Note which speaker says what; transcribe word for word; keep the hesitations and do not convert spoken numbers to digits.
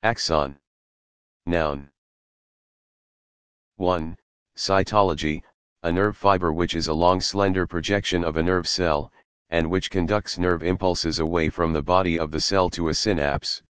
Speaker 1: Axon. Noun. one. Cytology, a nerve fiber which is a long slender projection of a nerve cell, and which conducts nerve impulses away from the body of the cell to a synapse.